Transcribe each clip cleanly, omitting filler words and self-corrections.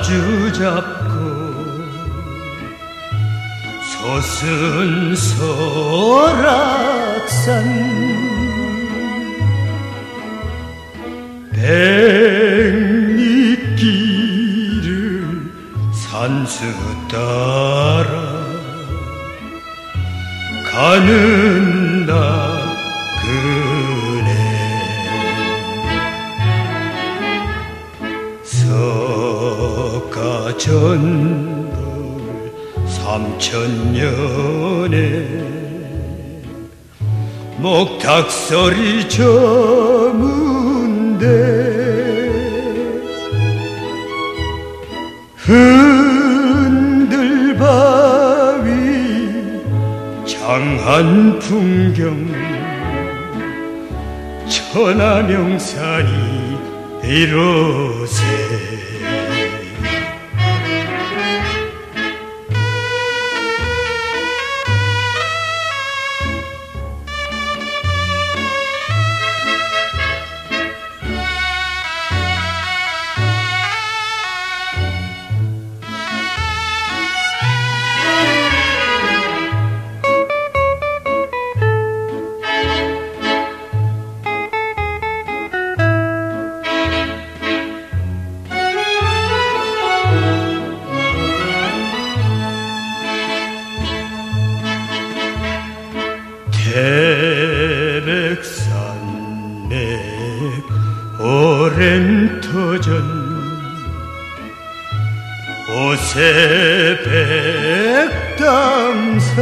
마주 잡고 솟은 설악산 백리길을 산수 따라 가는 나그네 석가전불 3000년에 목탁소리 저문대 흔들바위 장한 풍경 천하명산이 이로새 태백산맥 오랜 터전 오세백담사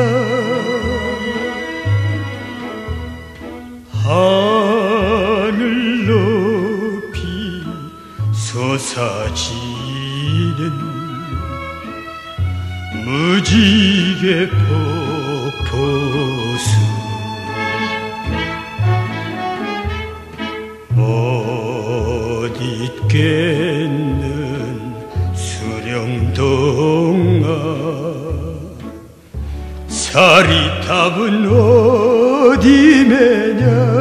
하늘 높이 솟아지는 무지개 폭포수 못 잊겠는 수령동아 사리탑은 어디 매냐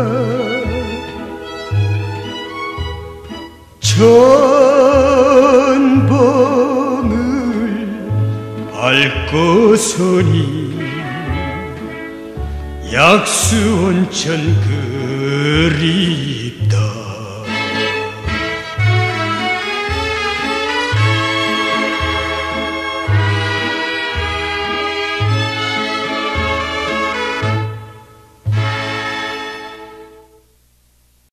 전봉을 밟고서니 약수온천 그립다